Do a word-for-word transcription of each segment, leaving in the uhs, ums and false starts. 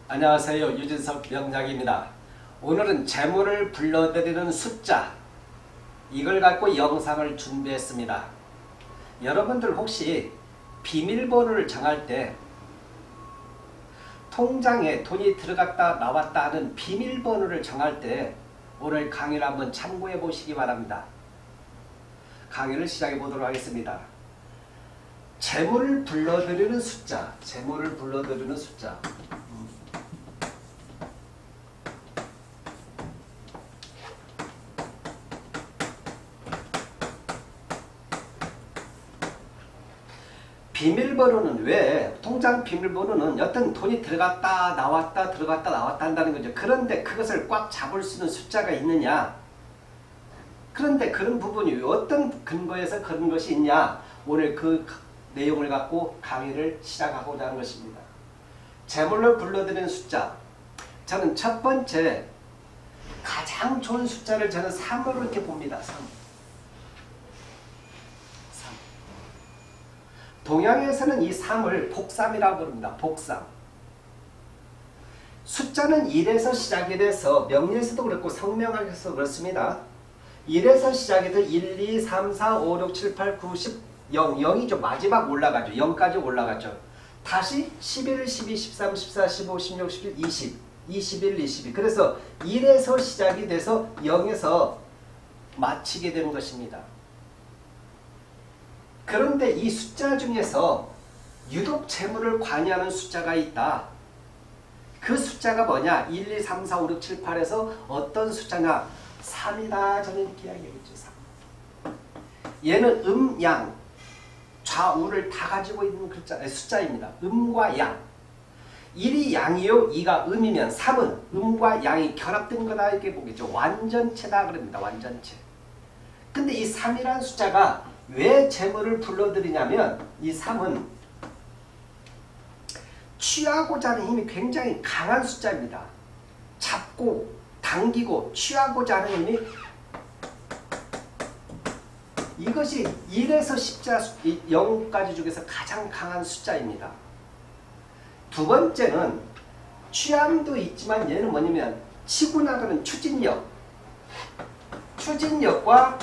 안녕하세요. 유진석 명작입니다. 오늘은 재물을 불러들이는 숫자, 이걸 갖고 영상을 준비했습니다. 여러분들 혹시 비밀번호를 정할 때 통장에 돈이 들어갔다 나왔다 하는 비밀번호를 정할 때 오늘 강의를 한번 참고해 보시기 바랍니다. 강의를 시작해 보도록 하겠습니다. 재물을 불러들이는 숫자, 재물을 불러들이는 숫자. 비밀번호는 왜, 통장 비밀번호는 여튼 돈이 들어갔다 나왔다 들어갔다 나왔다 한다는 거죠. 그런데 그것을 꽉 잡을 수 있는 숫자가 있느냐? 그런데 그런 부분이 어떤 근거에서 그런 것이 있냐? 오늘 그 내용을 갖고 강의를 시작하고자 하는 것입니다. 재물로 불러드리는 숫자. 저는 첫 번째 가장 좋은 숫자를 저는 삼으로 이렇게 봅니다. 삼. 동양에서는 이 삼을 복삼이라고 부릅니다. 복삼. 숫자는 일에서 시작이 돼서 명리에서도 그렇고 성명학에서 그렇습니다. 일에서 시작이 돼서 일, 이, 삼, 사, 오, 육, 칠, 팔, 구, 십, 영. 영이죠. 마지막 올라가죠. 영까지 올라가죠. 다시 십일, 십이, 십삼, 십사, 십오, 십육, 십칠, 이십, 이십일, 이십이. 그래서 일에서 시작이 돼서 영에서 마치게 되는 것입니다. 그런데 이 숫자 중에서 유독 재물을 관여하는 숫자가 있다. 그 숫자가 뭐냐? 일, 이, 삼, 사, 오, 육, 칠, 팔에서 어떤 숫자냐? 삼이다. 저는 이렇게 이야기하겠죠. 삼. 얘는 음, 양, 좌우를 다 가지고 있는 글자, 숫자입니다. 음과 양. 일이 양이요, 이가 음이면 삼은 음과 양이 결합된 거다 이렇게 보겠죠. 완전체다 그럽니다. 완전체. 근데 이 삼이라는 숫자가 왜 재물을 불러들이냐면 이 삼은 취하고자 하는 힘이 굉장히 강한 숫자입니다. 잡고 당기고 취하고자 하는 힘이, 이것이 일에서 십자 영까지 중에서 가장 강한 숫자입니다. 두 번째는 취함도 있지만 얘는 뭐냐면 치고 나가는 추진력, 추진력과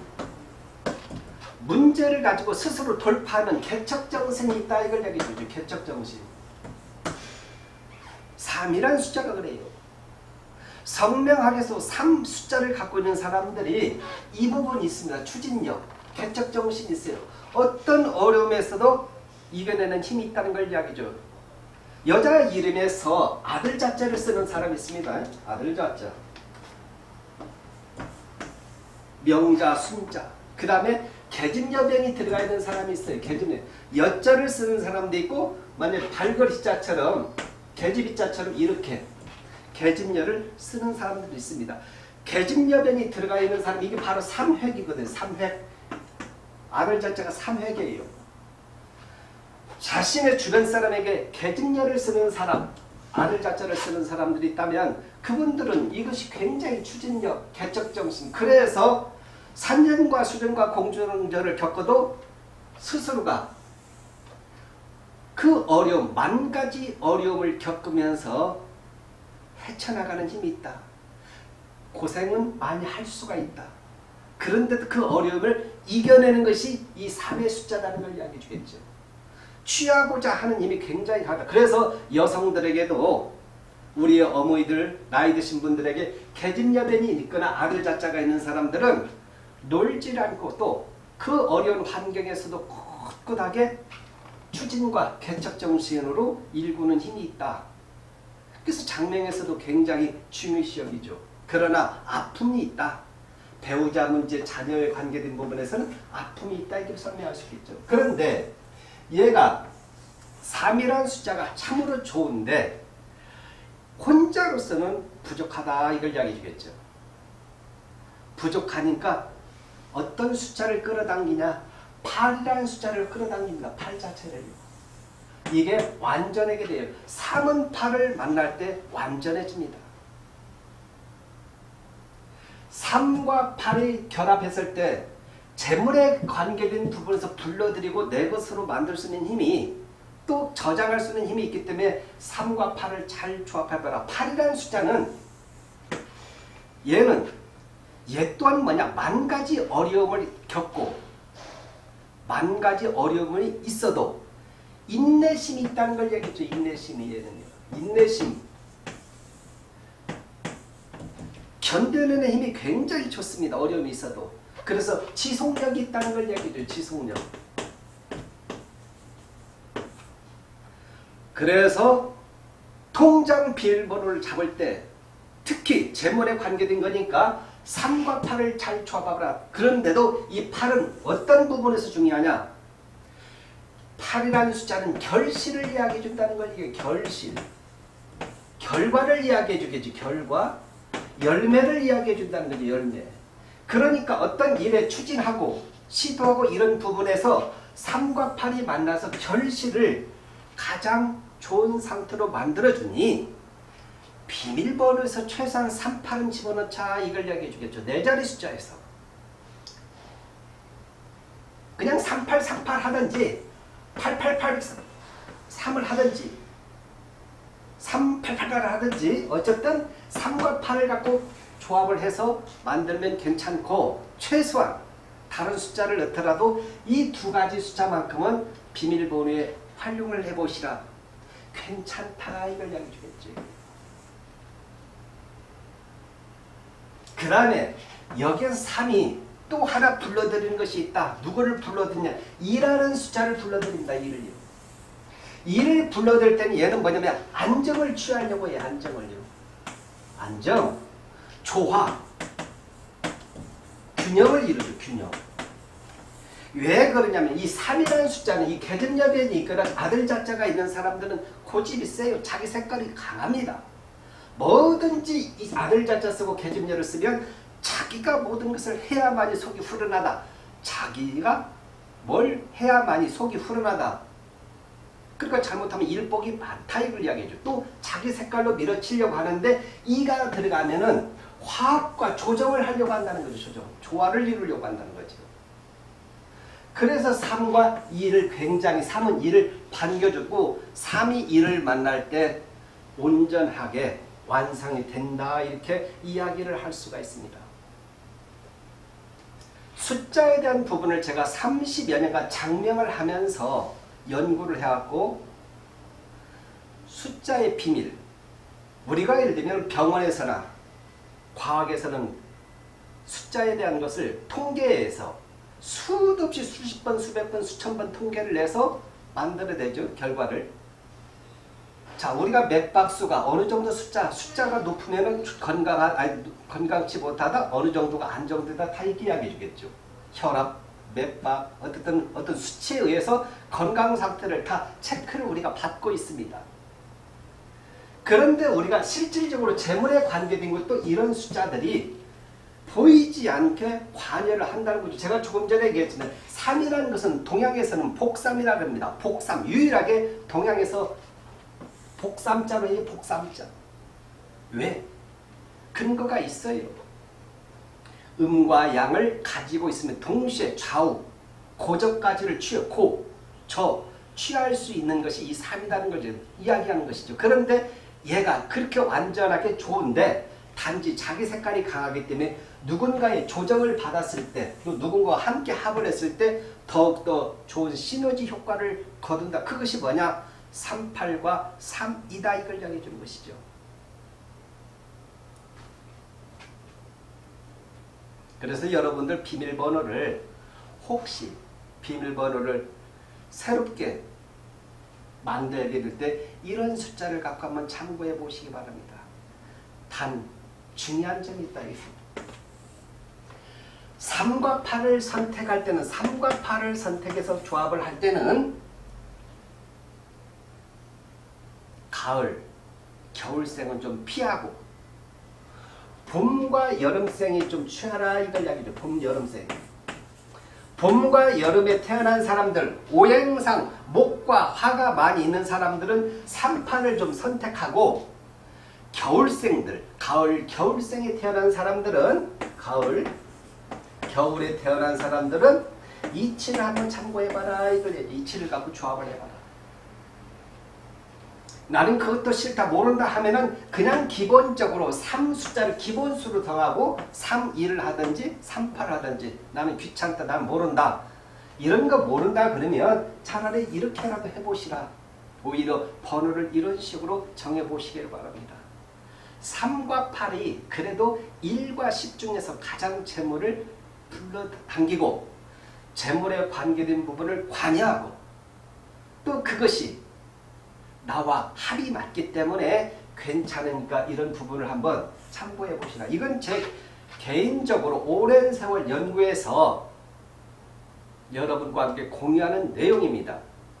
문제를 가지고 스스로 돌파하는 개척정신이 있다. 이걸 얘기해주죠. 개척정신. 삼이라는 숫자가 그래요. 성명학에서 삼 숫자를 갖고 있는 사람들이 이 부분이 있습니다. 추진력, 개척정신이 있어요. 어떤 어려움에서도 이겨내는 힘이 있다는 걸 이야기죠. 여자 이름에서 아들 자자를 쓰는 사람이 있습니다. 아들 자자. 명자, 순자. 그 다음에 계집여병이 들어가 있는 사람이 있어요. 계집여. 여자를 쓰는 사람도 있고, 만약에 발걸이자처럼 계집이자처럼 이렇게 계집여를 쓰는 사람들도 있습니다. 계집여병이 들어가 있는 사람, 이게 바로 삼획이거든요. 삼획. 아들 자자가 삼획이에요. 자신의 주변 사람에게 계집여를 쓰는 사람, 아들 자자를 쓰는 사람들이 있다면 그분들은 이것이 굉장히 추진력, 개척정신. 그래서 산전과 수전과 공중전을 겪어도 스스로가 그 어려움, 만 가지 어려움을 겪으면서 헤쳐나가는 힘이 있다. 고생은 많이 할 수가 있다. 그런데도 그 어려움을 이겨내는 것이 이 삼의 숫자라는 걸 이야기해 주겠죠. 취하고자 하는 힘이 굉장히 강하다. 그래서 여성들에게도 우리 어머니들, 나이 드신 분들에게 계집여변이 있거나 아들 자자가 있는 사람들은 놀질 않고 또 그 어려운 환경에서도 꿋꿋하게 추진과 개척정신으로 일구는 힘이 있다. 그래서 장명에서도 굉장히 중요시 여기죠. 그러나 아픔이 있다. 배우자 문제, 자녀에 관계된 부분에서는 아픔이 있다. 이렇게 설명할 수 있겠죠. 그런데 얘가 삼이라는 숫자가 참으로 좋은데 혼자로서는 부족하다. 이걸 이야기해 주겠죠. 부족하니까 어떤 숫자를 끌어당기냐? 팔이라는 숫자를 끌어당깁니다. 팔 자체를. 이게 완전하게 돼요. 삼은 팔을 만날 때 완전해집니다. 삼과 팔이 결합했을 때 재물에 관계된 부분에서 불러들이고 내 것으로 만들 수 있는 힘이 또 저장할 수 있는 힘이 있기 때문에 삼과 팔을 잘 조합해봐라. 팔이라는 숫자는 얘는 얘 또한 뭐냐? 만 가지 어려움을 겪고 만 가지 어려움이 있어도 인내심이 있다는 걸 얘기했죠. 인내심이 얘는요. 인내심. 견뎌내는 힘이 굉장히 좋습니다. 어려움이 있어도. 그래서 지속력이 있다는 걸 얘기해줘요. 지속력. 그래서 통장 비밀번호를 잡을 때 특히 재물에 관계된 거니까 삼과 팔을 잘 조합하라. 그런데도 이 팔은 어떤 부분에서 중요하냐? 팔이라는 숫자는 결실을 이야기해 준다는 걸. 이게 결실. 결과를 이야기해 주겠지. 결과. 열매를 이야기해 준다는 거지. 열매. 그러니까 어떤 일에 추진하고 시도하고 이런 부분에서 삼과 팔이 만나서 결실을 가장 좋은 상태로 만들어주니 비밀번호에서 최소한 삼, 팔은 집어넣자. 이걸 이야기해 주겠죠. 네 자리 숫자에서. 그냥 삼, 팔, 삼, 팔 하든지 팔, 팔, 팔, 삼을 하든지 삼, 팔, 팔을 하든지 어쨌든 삼과 팔을 갖고 조합을 해서 만들면 괜찮고 최소한 다른 숫자를 넣더라도 이 두 가지 숫자만큼은 비밀번호에 활용을 해보시라. 괜찮다. 이걸 이야기해 주겠지. 그 다음에 여기에서 삼이 또 하나 불러들이는 것이 있다. 누구를 불러들이냐? 이라는 숫자를 불러들인다. 이를요. 이를 불러들 때는 얘는 뭐냐면 안정을 취하려고 해. 안정을요. 안정, 조화, 균형을 이루죠. 균형. 왜 그러냐면 이 삼이라는 숫자는 이 계집엽에 이끌어 아들 자자가 있는 사람들은 고집이 세요. 자기 색깔이 강합니다. 뭐든지 이 아들 자자 쓰고 계집엽을 쓰면 자기가 모든 것을 해야만이 속이 후련하다. 자기가 뭘 해야만이 속이 후련하다. 그러니까 잘못하면 일복이 많다. 이걸 이야기해줘. 또 자기 색깔로 밀어치려고 하는데 이가 들어가면은 화합과 조정을 하려고 한다는 거죠. 조정. 조화를 이루려고 한다는 거죠. 그래서 삼과 이를 굉장히 삼은 이를 반겨주고 삼이 이를 만날 때 온전하게 완성이 된다. 이렇게 이야기를 할 수가 있습니다. 숫자에 대한 부분을 제가 삼십여 년간 장명을 하면서 연구를 해왔고 숫자의 비밀 우리가 예를 들면 병원에서나 과학에서는 숫자에 대한 것을 통계에서 수도 없이 수십 번, 수백 번, 수천 번 통계를 내서 만들어내죠. 결과를. 자, 우리가 맥박수가 어느 정도 숫자, 숫자가 높으면 건강하, 아니, 건강치 못하다, 어느 정도가 안정되다 다 이렇게 이야기해 주겠죠. 혈압, 맥박, 어쨌든 어떤 수치에 의해서 건강 상태를 다 체크를 우리가 받고 있습니다. 그런데 우리가 실질적으로 재물에 관계된 것도 이런 숫자들이 보이지 않게 관여를 한다는 거죠. 제가 조금 전에 얘기했지만 삼이라는 것은 동양에서는 복삼이라고 합니다. 복삼. 유일하게 동양에서 복삼자로 해요. 복삼자. 왜? 근거가 있어요. 음과 양을 가지고 있으면 동시에 좌우, 고저까지를 취해, 고, 저, 취할 수 있는 것이 이 삼이라는 걸 이야기하는 것이죠. 그런데 얘가 그렇게 완전하게 좋은데 단지 자기 색깔이 강하기 때문에 누군가의 조정을 받았을 때 또 누군가와 함께 합을 했을 때 더욱더 좋은 시너지 효과를 거둔다. 그것이 뭐냐? 삼팔과 삼이다. 이걸 이야기해 주는 것이죠. 그래서 여러분들 비밀번호를 혹시 비밀번호를 새롭게 만들게 때 이런 숫자를 갖고 한번 참고해 보시기 바랍니다. 단 중요한 점이 있다. 삼과 팔을 선택할 때는 삼과 팔을 선택해서 조합을 할 때는 가을, 겨울생은 좀 피하고 봄과 여름생이 좀 취하라. 이걸 이야기죠. 봄, 여름생. 봄과 여름에 태어난 사람들, 오행상 목과 화가 많이 있는 사람들은 삼팔을 좀 선택하고 겨울생들, 가을, 겨울생에 태어난 사람들은 가을, 겨울에 태어난 사람들은 이치를 한번 참고해봐라. 이걸 이치를 갖고 조합을 해봐라. 나는 그것도 싫다 모른다 하면은 그냥 기본적으로 삼 숫자를 기본수로 정하고 삼, 이를 하든지 삼, 팔을 하든지 나는 귀찮다 나는 모른다 이런 거 모른다 그러면 차라리 이렇게라도 해보시라. 오히려 번호를 이런 식으로 정해보시길 바랍니다. 삼과 팔이 그래도 일과 십 중에서 가장 재물을 불러당기고 재물에 관계된 부분을 관여하고 또 그것이 나와 합이 맞기 때문에 괜찮으니까 이런 부분을 한번 참고해 보시라. 이건 제 개인적으로 오랜 세월 연구해서 여러분과 함께 공유하는 내용입니다.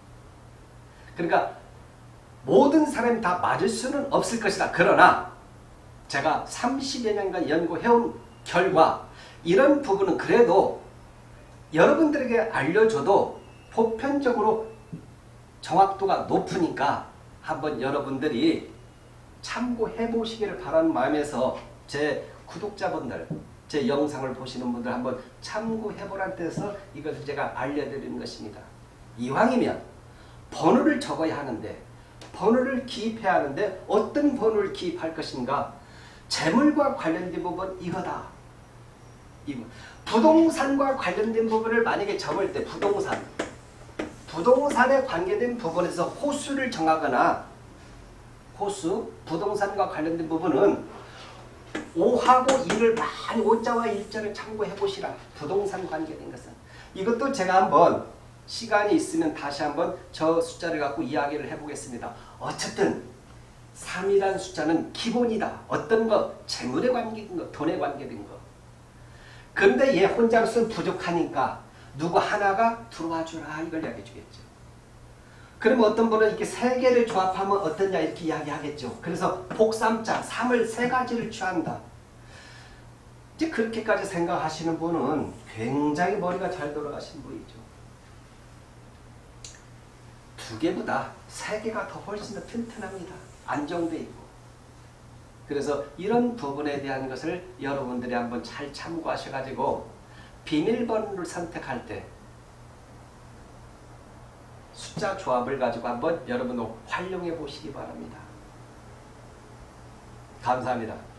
그러니까 모든 사람이 다 맞을 수는 없을 것이다. 그러나 제가 삼십여 년간 연구해온 결과 이런 부분은 그래도 여러분들에게 알려줘도 보편적으로 정확도가 높으니까 한번 여러분들이 참고해 보시기를 바라는 마음에서 제 구독자분들, 제 영상을 보시는 분들 한번 참고해 보라는 뜻에서 이것을 제가 알려드리는 것입니다. 이왕이면 번호를 적어야 하는데 번호를 기입해야 하는데 어떤 번호를 기입할 것인가? 재물과 관련된 부분 이거다. 이거. 부동산과 관련된 부분을 만약에 적을 때 부동산 부동산에 관계된 부분에서 호수를 정하거나 호수, 부동산과 관련된 부분은 오하고 이를 많이 오자와 일자를 참고해 보시라. 부동산 관계된 것은. 이것도 제가 한번 시간이 있으면 다시 한번 저 숫자를 갖고 이야기를 해보겠습니다. 어쨌든 삼이라는 숫자는 기본이다. 어떤 거, 재물에 관계된 거, 돈에 관계된 거. 그런데 얘 혼자로서는 부족하니까 누구 하나가 들어와 주라 이걸 이야기해 주겠죠. 그러면 어떤 분은 이렇게 세 개를 조합하면 어떠냐 이렇게 이야기하겠죠. 그래서 복삼자, 삼을 세 가지를 취한다. 이제 그렇게까지 생각하시는 분은 굉장히 머리가 잘 돌아가신 분이죠. 두 개보다 세 개가 더 훨씬 더 튼튼합니다. 안정돼 있고. 그래서 이런 부분에 대한 것을 여러분들이 한번 잘 참고하셔가지고 비밀번호를 선택할 때 숫자 조합을 가지고 한번 여러분 활용해 보시기 바랍니다. 감사합니다.